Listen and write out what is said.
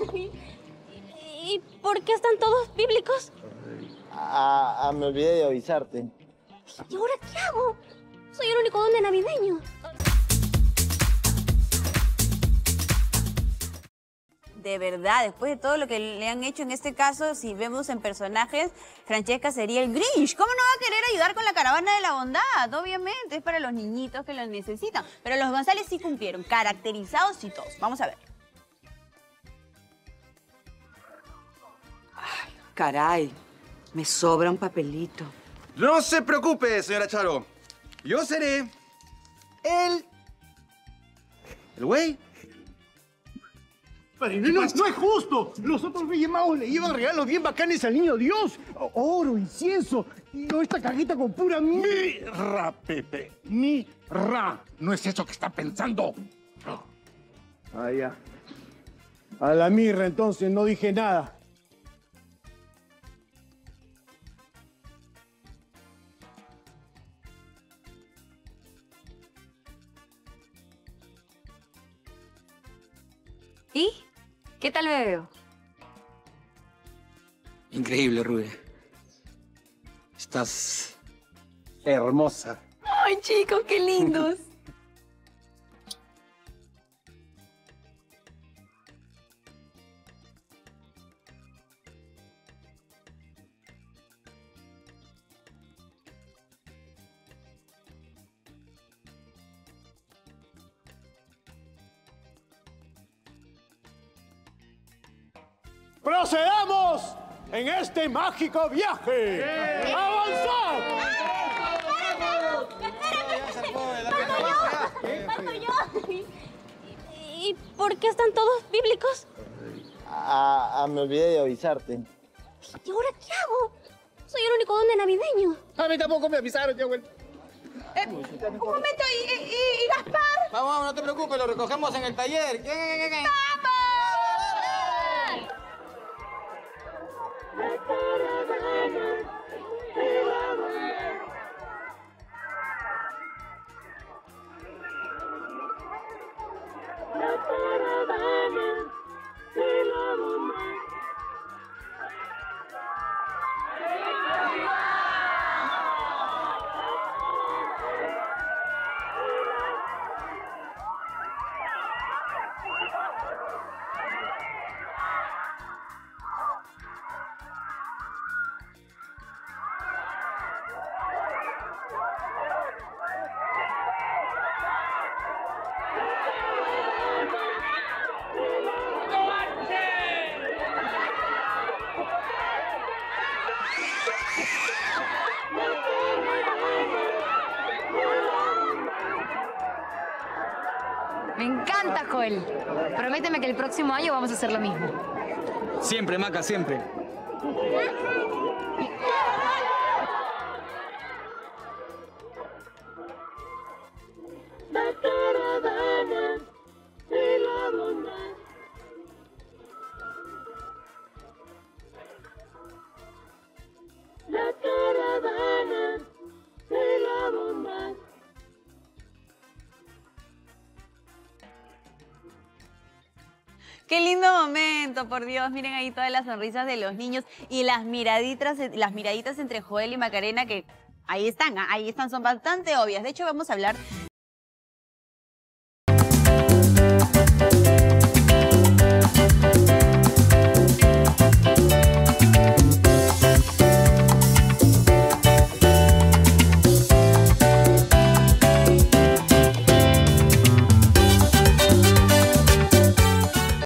¿Y por qué están todos bíblicos? Me olvidé de avisarte. ¿Y ahora qué hago? Soy el único duende navideño. De verdad, después de todo lo que le han hecho en este caso, si vemos en personajes, Francesca sería el Grinch. ¿Cómo no va a querer ayudar con la caravana de la bondad? Obviamente, es para los niñitos que lo necesitan. Pero los González sí cumplieron, caracterizados y todos. Vamos a ver. Ay, caray, me sobra un papelito. No se preocupe, señora Charo. Yo seré el güey. Padre, no es justo. Los otros Reyes Magos le llevan regalos bien bacanes al niño Dios. Oro, incienso. Y yo esta cajita con pura Mirra, Pepe. Mirra. No es eso que está pensando. Ah, ya. A la mirra, entonces, no dije nada. ¿Y? ¿Qué tal me veo? Increíble, Rubia. Estás hermosa. ¡Ay, chicos, qué lindos! ¡Procedamos en este mágico viaje! ¡Avanzad! ¡Falto yo! ¿Y por qué están todos bíblicos? Me olvidé de avisarte. ¿Y ahora qué hago? Soy el único duende navideño. A mí tampoco me avisaron, tío. Un momento, ¿y Gaspar? Vamos, no te preocupes, lo recogemos en el taller. Me encanta, Joel. Prométeme que el próximo año vamos a hacer lo mismo. Siempre, Maca, siempre. La caravana de la bondad. La caravana de la bondad. Qué lindo momento, por Dios. Miren ahí todas las sonrisas de los niños y las miraditas entre Joel y Macarena que ahí están, son bastante obvias. De hecho, vamos a hablar